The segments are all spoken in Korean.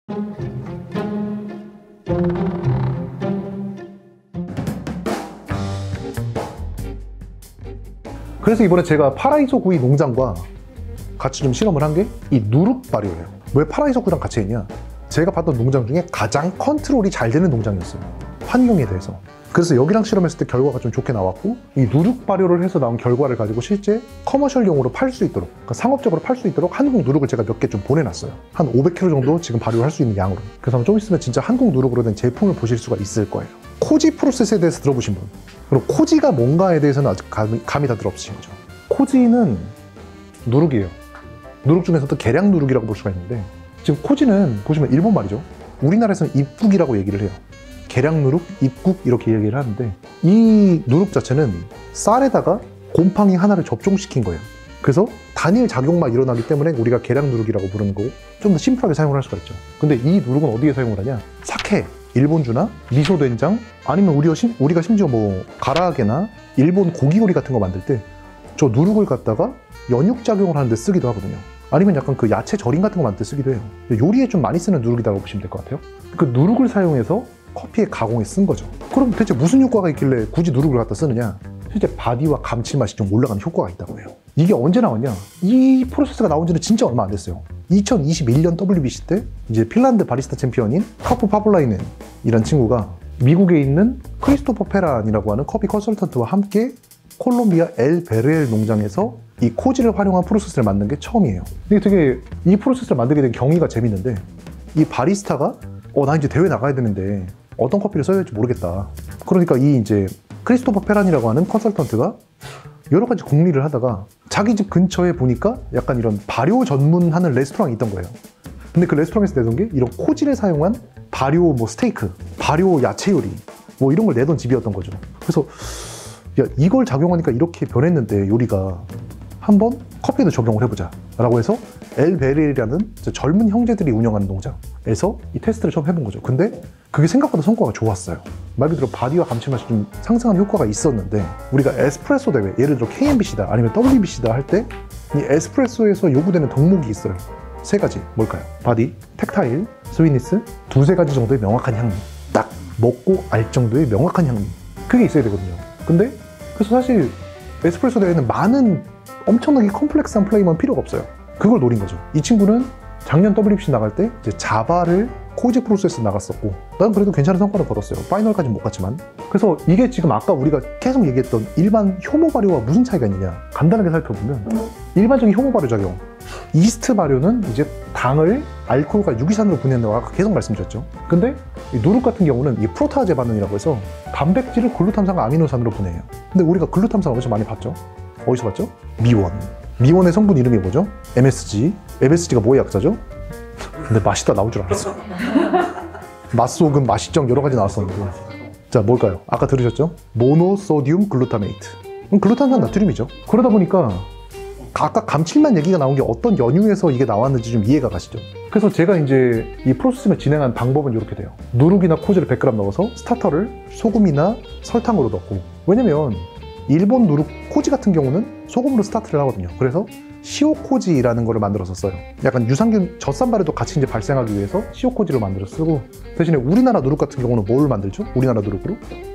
그래서 이번에 제가 파라이소 구이 농장과 같이 좀 실험을 한 게 이 누룩 발효예요. 왜 파라이소 구이랑 같이 했냐? 제가 봤던 농장 중에 가장 컨트롤이 잘 되는 농장이었어요. 환경에 대해서. 그래서 여기랑 실험했을 때 결과가 좀 좋게 나왔고, 이 누룩 발효를 해서 나온 결과를 가지고 실제 커머셜용으로 팔 수 있도록, 그러니까 상업적으로 팔 수 있도록 한국 누룩을 제가 몇 개 좀 보내놨어요. 한 500kg 정도 지금 발효를 할 수 있는 양으로. 그래서 좀 있으면 진짜 한국 누룩으로 된 제품을 보실 수가 있을 거예요. 코지 프로세스에 대해서 들어보신 분, 그리고 코지가 뭔가에 대해서는 아직 감이 다 들어없으신 거죠. 코지는 누룩이에요. 누룩 중에서도 계량 누룩이라고 볼 수가 있는데, 지금 코지는 보시면 일본 말이죠. 우리나라에서는 입국이라고 얘기를 해요. 계량 누룩, 입국 이렇게 얘기를 하는데, 이 누룩 자체는 쌀에다가 곰팡이 하나를 접종시킨 거예요. 그래서 단일 작용만 일어나기 때문에 우리가 계량 누룩이라고 부르는 거고, 좀 더 심플하게 사용을 할 수가 있죠. 근데 이 누룩은 어디에 사용을 하냐? 사케, 일본주나 미소 된장, 아니면 우리가 심지어 뭐 가라아게나 일본 고기 요리 같은 거 만들 때 저 누룩을 갖다가 연육 작용을 하는데 쓰기도 하거든요. 아니면 약간 그 야채 절임 같은 거 만들 때 쓰기도 해요. 요리에 좀 많이 쓰는 누룩이라고 보시면 될 것 같아요. 그 누룩을 사용해서 커피의 가공에 쓴 거죠. 그럼 대체 무슨 효과가 있길래 굳이 누룩을 갖다 쓰느냐? 실제 바디와 감칠맛이 좀 올라가는 효과가 있다고 해요. 이게 언제 나왔냐? 이 프로세스가 나온 지는 진짜 얼마 안 됐어요. 2021년 WBC 때 이제 핀란드 바리스타 챔피언인 카프 파블라이넨이라는 친구가 미국에 있는 크리스토퍼 페란이라고 하는 커피 컨설턴트와 함께 콜롬비아 엘 베르엘 농장에서 이 코지를 활용한 프로세스를 만든 게 처음이에요. 근데 되게 이 프로세스를 만들게 된 경위가 재밌는데, 이 바리스타가 나 이제 대회 나가야 되는데 어떤 커피를 써야 할지 모르겠다. 그러니까 이 이제 크리스토퍼 페란이라고 하는 컨설턴트가 여러 가지 궁리를 하다가 자기 집 근처에 보니까 약간 이런 발효 전문하는 레스토랑이 있던 거예요. 근데 그 레스토랑에서 내던 게 이런 코지를 사용한 발효 뭐 스테이크, 발효 야채 요리 뭐 이런 걸 내던 집이었던 거죠. 그래서 야, 이걸 작용하니까 이렇게 변했는데 요리가 한번 커피도 적용을 해보자 라고 해서 엘베릴이라는 젊은 형제들이 운영하는 농장에서 이 테스트를 처음 해본 거죠. 근데 그게 생각보다 성과가 좋았어요. 말 그대로 바디와 감칠맛이 좀 상승하는 효과가 있었는데, 우리가 에스프레소 대회, 예를 들어 KMBC다 아니면 WBC다 할 때 이 에스프레소에서 요구되는 덕목이 있어요. 세 가지. 뭘까요? 바디, 텍타일, 스위니스, 두세 가지 정도의 명확한 향미. 딱 먹고 알 정도의 명확한 향미. 그게 있어야 되거든요. 근데 그래서 사실 에스프레소 대회는 많은 엄청나게 컴플렉스한 플레이만 필요가 없어요. 그걸 노린 거죠. 이 친구는 작년 WBC 나갈 때 이제 자바를 코지 프로세스 나갔었고, 난 그래도 괜찮은 성과를 거뒀어요. 파이널까지는 못 갔지만. 그래서 이게 지금 아까 우리가 계속 얘기했던 일반 효모 발효와 무슨 차이가 있느냐, 간단하게 살펴보면 일반적인 효모 발효 작용, 이스트 발효는 이제 당을 알코올과 유기산으로 분해한다고 아까 계속 말씀드렸죠. 근데 이 누룩 같은 경우는 이 프로타아제 반응이라고 해서 단백질을 글루탐산과 아미노산으로 분해해요. 근데 우리가 글루탐산 어디서 많이 봤죠? 어디서 봤죠? 미원. 미원의 성분 이름이 뭐죠? MSG. MSG가 뭐의 약자죠? 근데 맛있다 나올 줄 알았어. 맛소금, 맛있정 여러 가지 나왔었는데. 자, 뭘까요? 아까 들으셨죠? 모노소디움 글루타메이트. 글루탄산 나트륨이죠. 그러다 보니까 아까 감칠맛 얘기가 나온 게 어떤 연유에서 이게 나왔는지 좀 이해가 가시죠? 그래서 제가 이제 이 프로세스를 진행한 방법은 이렇게 돼요. 누룩이나 코지를 100g 넣어서 스타터를 소금이나 설탕으로 넣고, 왜냐면 일본 누룩 코지 같은 경우는 소금으로 스타트를 하거든요. 그래서 시오코지라는 거를 만들어서 써요. 약간 유산균 젖산발에도 같이 이제 발생하기 위해서 시오코지를 만들어 쓰고, 대신에 우리나라 누룩 같은 경우는 뭘 만들죠? 우리나라 누룩으로?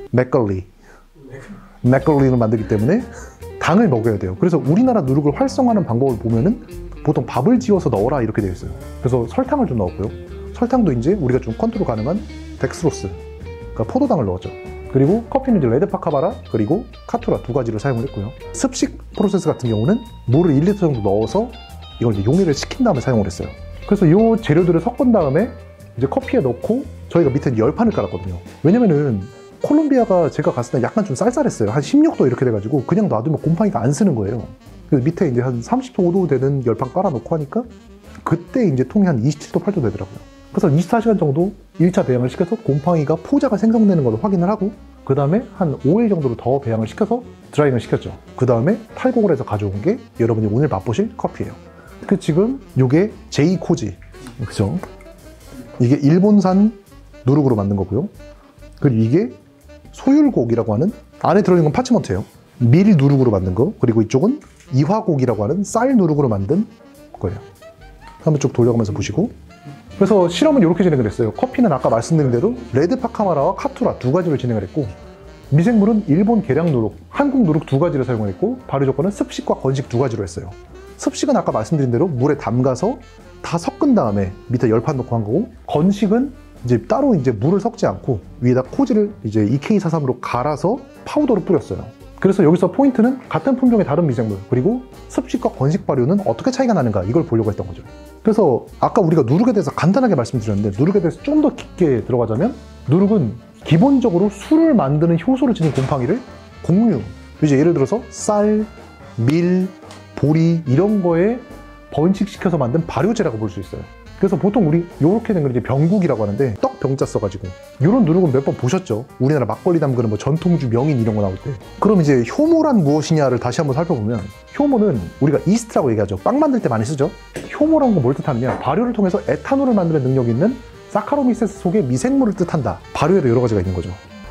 맥걸리를 만들기 때문에 당을 먹여야 돼요. 그래서 우리나라 누룩을 활성화하는 방법을 보면은 보통 밥을 지어서 넣어라 이렇게 되어 있어요. 그래서 설탕을 좀 넣었고요. 설탕도 이제 우리가 좀 컨트롤 가능한 덱스로스, 그러니까 포도당을 넣었죠. 그리고 커피는 이제 레드파카바라 그리고 카투라 두 가지를 사용을 했고요. 습식 프로세스 같은 경우는 물을 1리터 정도 넣어서 이걸 이제 용해를 시킨 다음에 사용을 했어요. 그래서 이 재료들을 섞은 다음에 이제 커피에 넣고 저희가 밑에 열판을 깔았거든요. 왜냐면은 콜롬비아가 제가 갔을 때 약간 좀 쌀쌀했어요. 한 16도 이렇게 돼가지고 그냥 놔두면 곰팡이가 안 쓰는 거예요. 그래서 밑에 이제 한 35도 되는 열판 깔아놓고 하니까 그때 이제 통이 한 27도, 8도 되더라고요. 그래서 24시간 정도 1차 배양을 시켜서 곰팡이가 포자가 생성되는 걸 확인을 하고, 그 다음에 한 5일 정도로 더 배양을 시켜서 드라잉을 시켰죠. 그 다음에 탈곡을 해서 가져온 게 여러분이 오늘 맛보실 커피예요. 그 지금 이게 제이코지, 그죠? 이게 일본산 누룩으로 만든 거고요. 그리고 이게 소율곡이라고 하는, 안에 들어있는 건 파치먼트예요. 밀 누룩으로 만든 거. 그리고 이쪽은 이화곡이라고 하는 쌀 누룩으로 만든 거예요. 한번 쭉 돌려가면서 보시고, 그래서 실험은 이렇게 진행을 했어요. 커피는 아까 말씀드린 대로 레드파카마라와 카투라 두 가지를 진행을 했고, 미생물은 일본 계량 누룩, 한국 누룩 두 가지를 사용을 했고, 발효 조건은 습식과 건식 두 가지로 했어요. 습식은 아까 말씀드린 대로 물에 담가서 다 섞은 다음에 밑에 열판 놓고 한 거고, 건식은 이제 따로 이제 물을 섞지 않고 위에다 코지를 이제 EK43으로 갈아서 파우더로 뿌렸어요. 그래서 여기서 포인트는 같은 품종의 다른 미생물, 그리고 습식과 건식 발효는 어떻게 차이가 나는가, 이걸 보려고 했던 거죠. 그래서 아까 우리가 누룩에 대해서 간단하게 말씀드렸는데, 누룩에 대해서 좀 더 깊게 들어가자면, 누룩은 기본적으로 술을 만드는 효소를 지닌 곰팡이를 곡류, 이제 예를 들어서 쌀, 밀, 보리 이런 거에 번식시켜서 만든 발효제라고 볼 수 있어요. 그래서 보통 우리 요렇게 된 걸 이제 병국이라고 하는데, 떡 병자 써가지고 이런 누룩은 몇 번 보셨죠? 우리나라 막걸리 담그는 뭐 전통주 명인 이런 거 나올 때. 그럼 이제 효모란 무엇이냐를 다시 한번 살펴보면, 효모는 우리가 이스트라고 얘기하죠. 빵 만들 때 많이 쓰죠. 효모라는 건 뭘 뜻하느냐, 발효를 통해서 에탄올을 만드는 능력이 있는 사카로미세스 속의 미생물을 뜻한다. 발효에도 여러 가지가 있는 거죠.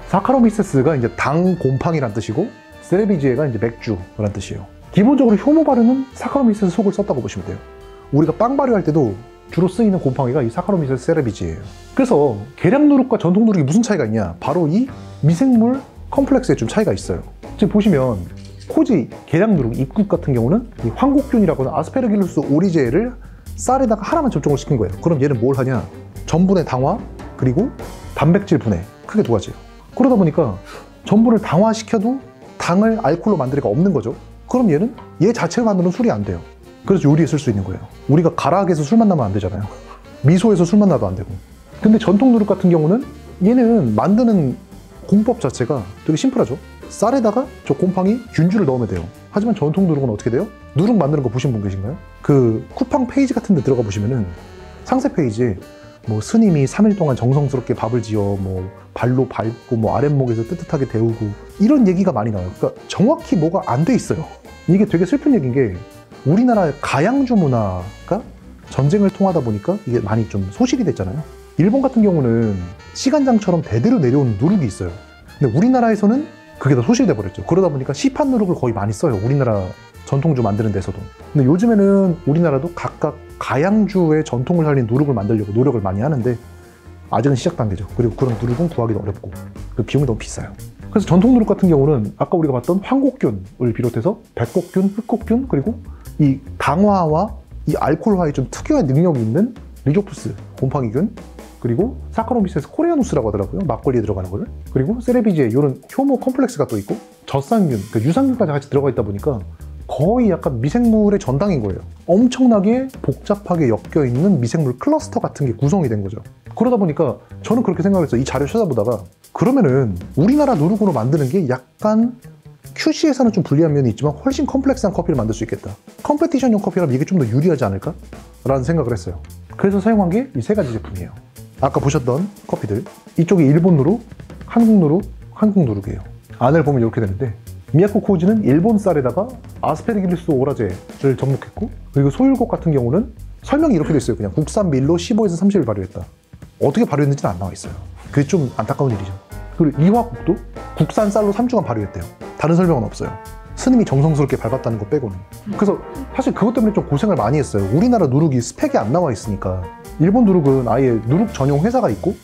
사카로미세스가 이제 당 곰팡이란 뜻이고, 세레비지에가 이제 맥주란 뜻이에요. 기본적으로 효모 발효는 사카로미세스 속을 썼다고 보시면 돼요. 우리가 빵 발효할 때도 주로 쓰이는 곰팡이가 이 사카로미세스 세레비지예요. 그래서 계량 누룩과 전통 누룩이 무슨 차이가 있냐, 바로 이 미생물 컴플렉스에 좀 차이가 있어요. 지금 보시면 코지 계량 누룩 입국 같은 경우는 이 황곡균이라고 하는 아스페르길루스 오리제를 쌀에다가 하나만 접종을 시킨 거예요. 그럼 얘는 뭘 하냐, 전분의 당화 그리고 단백질 분해, 크게 두 가지예요. 그러다 보니까 전분을 당화시켜도 당을 알코올로 만들 리가 없는 거죠. 그럼 얘는 얘 자체가 만드는 술이 안 돼요. 그래서 요리에 쓸 수 있는 거예요. 우리가 가락에서 술 만나면 안 되잖아요. 미소에서 술 만나도 안 되고. 근데 전통 누룩 같은 경우는 얘는 만드는 공법 자체가 되게 심플하죠. 쌀에다가 저 곰팡이 균주를 넣으면 돼요. 하지만 전통 누룩은 어떻게 돼요? 누룩 만드는 거 보신 분 계신가요? 그 쿠팡 페이지 같은 데 들어가 보시면은 상세 페이지에 뭐 스님이 3일 동안 정성스럽게 밥을 지어 뭐 발로 밟고 뭐 아랫목에서 뜨뜻하게 데우고 이런 얘기가 많이 나와요. 그러니까 정확히 뭐가 안 돼 있어요. 이게 되게 슬픈 얘기인 게, 우리나라의 가양주 문화가 전쟁을 통하다 보니까 이게 많이 좀 소실이 됐잖아요. 일본 같은 경우는 시간장처럼 대대로 내려온 누룩이 있어요. 근데 우리나라에서는 그게 다 소실돼 버렸죠. 그러다 보니까 시판 누룩을 거의 많이 써요. 우리나라 전통주 만드는 데서도. 근데 요즘에는 우리나라도 각각 가양주의 전통을 살린 누룩을 만들려고 노력을 많이 하는데, 아직은 시작 단계죠. 그리고 그런 누룩은 구하기도 어렵고 그 비용이 너무 비싸요. 그래서 전통 누룩 같은 경우는 아까 우리가 봤던 황곡균을 비롯해서 백곡균, 흑곡균, 그리고 이 당화와 이 알코올화에 좀 특유의 능력이 있는 리조푸스, 곰팡이균, 그리고 사카로미세스 코레아누스라고 하더라고요. 막걸리에 들어가는 거를. 그리고 세레비지에 이런 효모 컴플렉스가 또 있고, 젖산균, 그러니까 유산균까지 같이 들어가 있다 보니까 거의 약간 미생물의 전당인 거예요. 엄청나게 복잡하게 엮여있는 미생물 클러스터 같은 게 구성이 된 거죠. 그러다 보니까 저는 그렇게 생각했어요. 이 자료 찾아보다가, 그러면은 우리나라 누룩으로 만드는 게 약간 QC에서는 좀 불리한 면이 있지만 훨씬 컴플렉스한 커피를 만들 수 있겠다. 컴페티션용 커피라면 이게 좀 더 유리하지 않을까? 라는 생각을 했어요. 그래서 사용한 게 이 세 가지 제품이에요. 아까 보셨던 커피들, 이쪽이 일본 누룩, 한국 누룩, 한국 누룩이에요. 안을 보면 이렇게 되는데, 미야코 코지는 일본 쌀에다가 아스페르길루스 오라제를 접목했고, 그리고 소율곡 같은 경우는 설명이 이렇게 돼 있어요. 그냥 국산 밀로 15에서 30일 발효했다. 어떻게 발효했는지는 안 나와 있어요. 그게 좀 안타까운 일이죠. 그리고 이화곡도 국산 쌀로 3주간 발효했대요. 다른 설명은 없어요. 스님이 정성스럽게 밟았다는 거 빼고는. 그래서 사실 그것 때문에 좀 고생을 많이 했어요. 우리나라 누룩이 스펙이 안 나와 있으니까. 일본 누룩은 아예 누룩 전용 회사가 있고,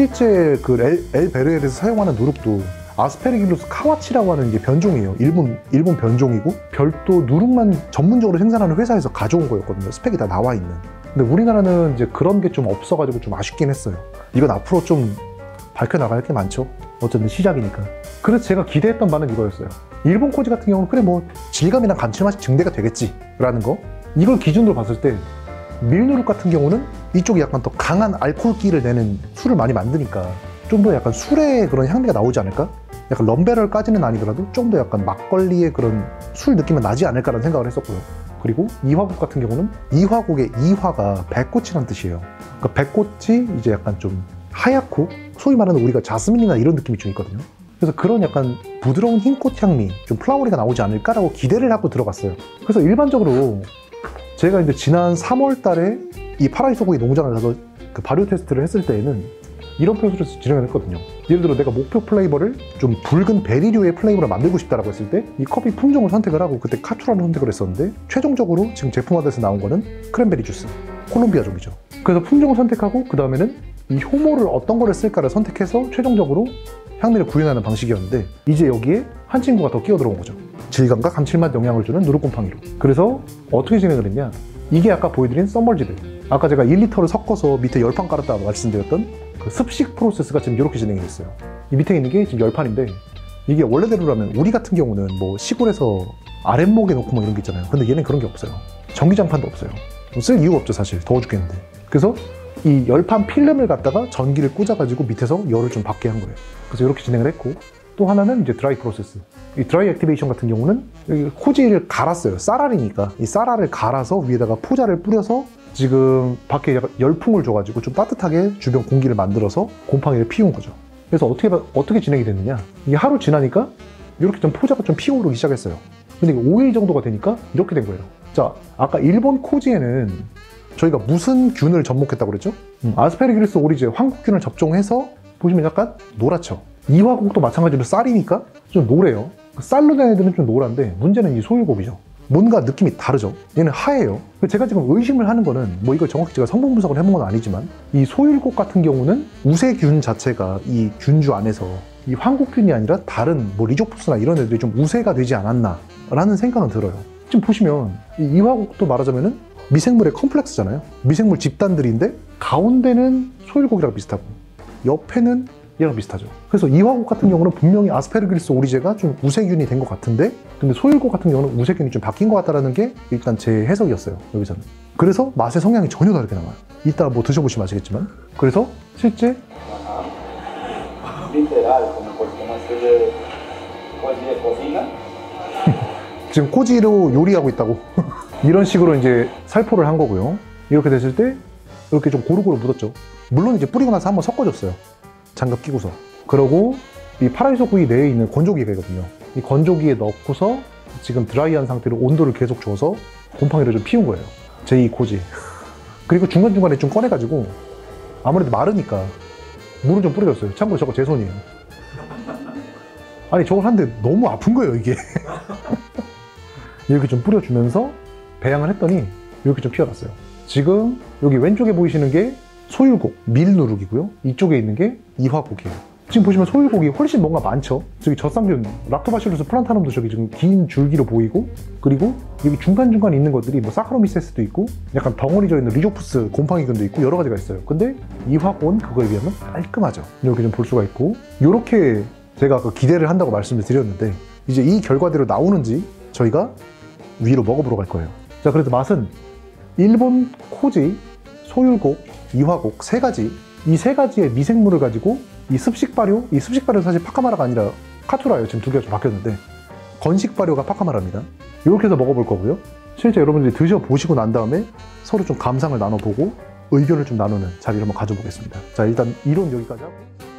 실제 그 엘 베르엘에서 사용하는 누룩도 아스페르길루스 카와치라고 하는 게 변종이에요. 일본 변종이고, 별도 누룩만 전문적으로 생산하는 회사에서 가져온 거였거든요. 스펙이 다 나와 있는. 근데 우리나라는 이제 그런 게 좀 없어가지고 좀 아쉽긴 했어요. 이건 앞으로 좀 밝혀나갈 게 많죠. 어쨌든 시작이니까. 그래서 제가 기대했던 바는 이거였어요. 일본 코지 같은 경우는 그래 뭐 질감이나 감칠맛이 증대가 되겠지 라는 거, 이걸 기준으로 봤을 때 밀누룩 같은 경우는 이쪽이 약간 더 강한 알코올기를 내는 술을 많이 만드니까 좀 더 약간 술의 그런 향미가 나오지 않을까? 약간 럼베럴까지는 아니더라도 좀 더 약간 막걸리의 그런 술 느낌은 나지 않을까라는 생각을 했었고요. 그리고 이화곡 같은 경우는 이화곡의 이화가 백꽃이라는 뜻이에요. 그러니까 백꽃이 이제 약간 좀 하얗고, 소위 말하는 우리가 자스민이나 이런 느낌이 좀 있거든요. 그래서 그런 약간 부드러운 흰꽃 향미, 좀 플라워리가 나오지 않을까라고 기대를 하고 들어갔어요. 그래서 일반적으로 제가 이제 지난 3월 달에 이 파라이소고기 농장을 가서 그 발효 테스트를 했을 때에는 이런 표현으로 진행을 했거든요. 예를 들어 내가 목표 플레이버를 좀 붉은 베리류의 플레이버를 만들고 싶다라고 했을 때 이 커피 품종을 선택을 하고, 그때 카투라를 선택을 했었는데, 최종적으로 지금 제품화돼서 나온 거는 크랜베리 주스. 콜롬비아종이죠. 그래서 품종을 선택하고 그 다음에는 이 효모를 어떤 거를 쓸까를 선택해서 최종적으로 향미를 구현하는 방식이었는데, 이제 여기에 한 친구가 더 끼어 들어온 거죠. 질감과 감칠맛 영향을 주는 누룩곰팡이로. 그래서 어떻게 진행을 했냐, 이게 아까 보여드린 썸멀지드, 아까 제가 1리터를 섞어서 밑에 열판 깔았다 말씀드렸던 그 습식 프로세스가 지금 이렇게 진행이 됐어요. 이 밑에 있는 게 지금 열판인데, 이게 원래대로라면 우리 같은 경우는 뭐 시골에서 아랫목에 놓고 뭐 이런 게 있잖아요. 근데 얘는 그런 게 없어요. 전기장판도 없어요. 쓸 이유가 없죠, 사실. 더워 죽겠는데. 그래서 이 열판 필름을 갖다가 전기를 꽂아가지고 밑에서 열을 좀 받게 한 거예요. 그래서 이렇게 진행을 했고, 또 하나는 이제 드라이 프로세스. 이 드라이 액티베이션 같은 경우는 여기 코지를 갈았어요. 쌀알이니까. 이 쌀알을 갈아서 위에다가 포자를 뿌려서 지금 밖에 약간 열풍을 줘가지고 좀 따뜻하게 주변 공기를 만들어서 곰팡이를 피운 거죠. 그래서 어떻게 진행이 됐느냐. 이게 하루 지나니까 이렇게 좀 포자가 좀 피어오르기 시작했어요. 근데 5일 정도가 되니까 이렇게 된 거예요. 자, 아까 일본 코지에는 저희가 무슨 균을 접목했다고 그랬죠? 아스페르기루스 오리지에 황국균을 접종해서 보시면 약간 노랗죠. 이화곡도 마찬가지로 쌀이니까 좀 노래요. 쌀로 된 애들은 좀 노란데, 문제는 이 소율곡이죠. 뭔가 느낌이 다르죠. 얘는 하얘요. 제가 지금 의심을 하는 거는, 뭐 이걸 정확히 제가 성분 분석을 해본 건 아니지만, 이 소율곡 같은 경우는 우세균 자체가 이 균주 안에서 이 황국균이 아니라 다른 뭐 리조푸스나 이런 애들이 좀 우세가 되지 않았나 라는 생각은 들어요. 지금 보시면 이 이화곡도 말하자면은 미생물의 컴플렉스잖아요. 미생물 집단들인데 가운데는 소율곡이랑 비슷하고 옆에는 얘랑 비슷하죠. 그래서 이화곡 같은 경우는 분명히 아스페르기루스 오리제가 좀 우세균이 된 것 같은데, 근데 소율곡 같은 경우는 우세균이 좀 바뀐 것 같다는 게 일단 제 해석이었어요, 여기서는. 그래서 맛의 성향이 전혀 다르게 나와요. 이따 뭐 드셔보시면 아시겠지만. 그래서 실제 지금 코지로 요리하고 있다고 이런 식으로 이제 살포를 한 거고요. 이렇게 됐을 때 이렇게 좀 고루고루 묻었죠. 물론 이제 뿌리고 나서 한번 섞어줬어요, 장갑 끼고서. 그러고 이 파라이소 구이 내에 있는 건조기가 있거든요. 이 건조기에 넣고서 지금 드라이한 상태로 온도를 계속 줘서 곰팡이를 좀 피운 거예요, 제2 코지. 그리고 중간중간에 좀 꺼내가지고 아무래도 마르니까 물을 좀 뿌려줬어요. 참고로 저거 제 손이에요. 아니 저걸 하는데 너무 아픈 거예요, 이게. 이렇게 좀 뿌려주면서 배양을 했더니 이렇게 좀 피어났어요. 지금 여기 왼쪽에 보이시는 게 소율곡, 밀누룩이고요. 이쪽에 있는 게 이화곡이에요. 지금 보시면 소율곡이 훨씬 뭔가 많죠. 저기 젖산균, 락토바실루스 플란타넘도 저기 지금 긴 줄기로 보이고, 그리고 여기 중간중간에 있는 것들이 뭐 사카로미세스도 있고, 약간 덩어리져 있는 리조푸스 곰팡이균도 있고 여러 가지가 있어요. 근데 이화곡은 그거에 비하면 깔끔하죠. 이렇게 좀 볼 수가 있고, 이렇게 제가 아까 기대를 한다고 말씀을 드렸는데, 이제 이 결과대로 나오는지 저희가 위로 먹어보러 갈 거예요. 자, 그래서 맛은 일본 코지, 소율곡, 이화곡 세 가지, 이 세 가지의 미생물을 가지고 이 습식 발효, 이 습식 발효는 사실 파카마라가 아니라 카투라예요. 지금 두 개가 좀 바뀌었는데 건식 발효가 파카마라입니다. 이렇게 해서 먹어볼 거고요. 실제 여러분들이 드셔보시고 난 다음에 서로 좀 감상을 나눠보고 의견을 좀 나누는 자리를 한번 가져보겠습니다. 자, 일단 이론 여기까지 하고.